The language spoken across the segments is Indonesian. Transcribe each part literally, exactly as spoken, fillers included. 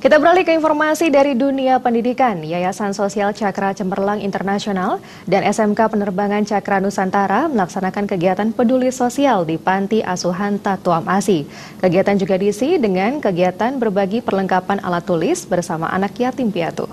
Kita beralih ke informasi dari dunia pendidikan. Yayasan Sosial Cakra Cemerlang Internasional dan S M K Penerbangan Cakra Nusantara melaksanakan kegiatan peduli sosial di Panti Asuhan Tatuam Asi. Kegiatan juga diisi dengan kegiatan berbagi perlengkapan alat tulis bersama anak yatim piatu.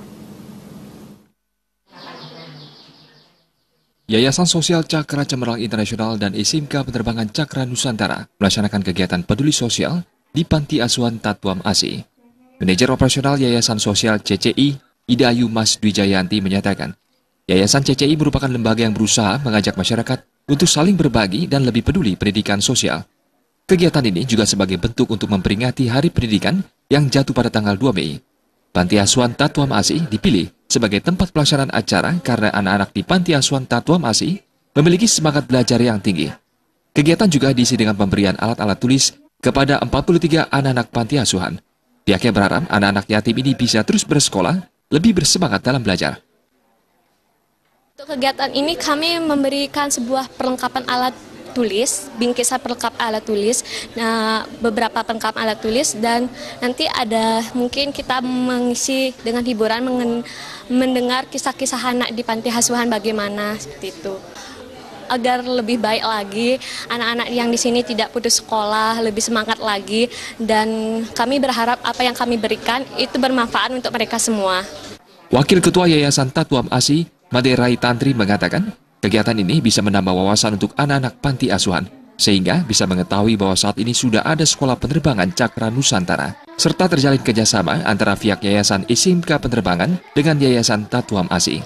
Yayasan Sosial Cakra Cemerlang Internasional dan S M K Penerbangan Cakra Nusantara melaksanakan kegiatan peduli sosial di Panti Asuhan Tatuam Asi. Manajer Operasional Yayasan Sosial C C I, Ida Ayu Mas Dwijayanti menyatakan, Yayasan C C I merupakan lembaga yang berusaha mengajak masyarakat untuk saling berbagi dan lebih peduli pendidikan sosial. Kegiatan ini juga sebagai bentuk untuk memperingati Hari Pendidikan yang jatuh pada tanggal dua Mei. Panti Asuhan Tatuam Asi dipilih sebagai tempat pelaksanaan acara karena anak-anak di Panti Asuhan Tatuam Asi memiliki semangat belajar yang tinggi. Kegiatan juga diisi dengan pemberian alat-alat tulis kepada empat puluh tiga anak-anak panti asuhan. Pihaknya berharap anak-anak yatim ini bisa terus bersekolah, lebih bersemangat dalam belajar. Untuk kegiatan ini kami memberikan sebuah perlengkapan alat tulis, bingkisan pelengkap alat tulis, nah, beberapa pelengkap alat tulis, dan nanti ada mungkin kita mengisi dengan hiburan mengen, mendengar kisah-kisah anak di panti asuhan bagaimana seperti itu. Agar lebih baik lagi, anak-anak yang di sini tidak putus sekolah, lebih semangat lagi, dan kami berharap apa yang kami berikan itu bermanfaat untuk mereka semua. Wakil Ketua Yayasan Tatuam Asi, Maderai Tantri mengatakan, kegiatan ini bisa menambah wawasan untuk anak-anak panti asuhan, sehingga bisa mengetahui bahwa saat ini sudah ada sekolah penerbangan Cakra Nusantara, serta terjalin kerjasama antara pihak Yayasan S M K Penerbangan dengan Yayasan Tatuam Asi.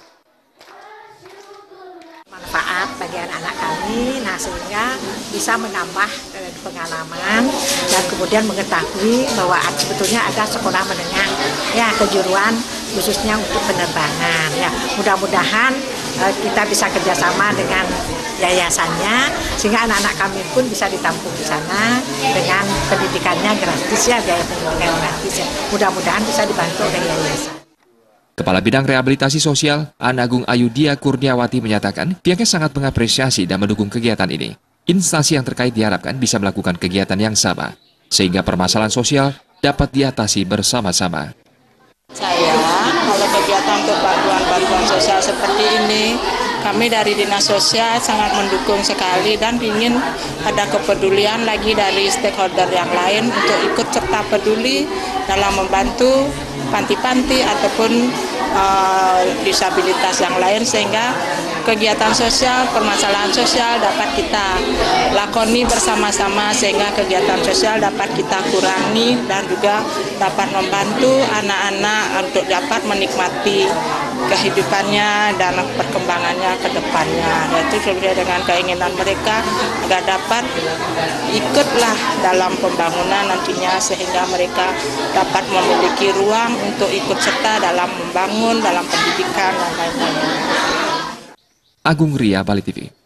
Manfaat bagi anak-anak kami, nah sehingga bisa menambah eh, pengalaman dan kemudian mengetahui bahwa sebetulnya ada sekolah menengah ya kejuruan khususnya untuk penerbangan ya. Mudah-mudahan eh, kita bisa kerjasama dengan yayasannya sehingga anak-anak kami pun bisa ditampung di sana dengan pendidikannya gratis ya, biaya pendidikan gratis ya. Mudah-mudahan bisa dibantu oleh yayasan. Kepala Bidang Rehabilitasi Sosial, Anagung Ayudia Kurniawati menyatakan pihaknya sangat mengapresiasi dan mendukung kegiatan ini. Instansi yang terkait diharapkan bisa melakukan kegiatan yang sama, sehingga permasalahan sosial dapat diatasi bersama-sama. Saya, kalau kegiatan untuk bantuan-bantuan sosial seperti ini, kami dari Dinas Sosial sangat mendukung sekali dan ingin ada kepedulian lagi dari stakeholder yang lain untuk ikut serta peduli dalam membantu panti-panti ataupun uh, disabilitas yang lain sehingga kegiatan sosial, permasalahan sosial dapat kita lakoni bersama-sama sehingga kegiatan sosial dapat kita kurangi dan juga dapat membantu anak-anak untuk dapat menikmati kehidupannya dan perkembangannya ke depannya. Yaitu sesuai dengan keinginan mereka agar dapat ikutlah dalam pembangunan nantinya sehingga mereka dapat memiliki ruang untuk ikut serta dalam membangun, dalam pendidikan dan lain-lain. Agung Ria, Bali T V.